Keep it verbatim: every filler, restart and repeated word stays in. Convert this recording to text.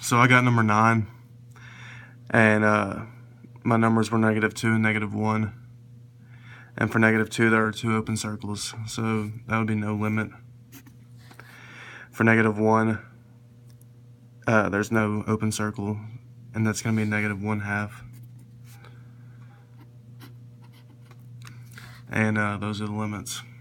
So I got number nine, and uh, my numbers were negative two and negative one. And for negative two, there are two open circles, so that would be no limit. For negative one, uh, there's no open circle, and that's going to be negative one half. And uh, those are the limits.